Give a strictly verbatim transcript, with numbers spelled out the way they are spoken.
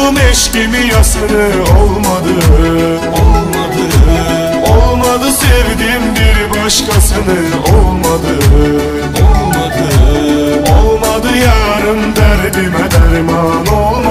Buldum eşkimi yasını, olmadı, olmadı, olmadı. Sevdim bir başkasını, olmadı, olmadı, olmadı. Yarın derdime derman olmadı.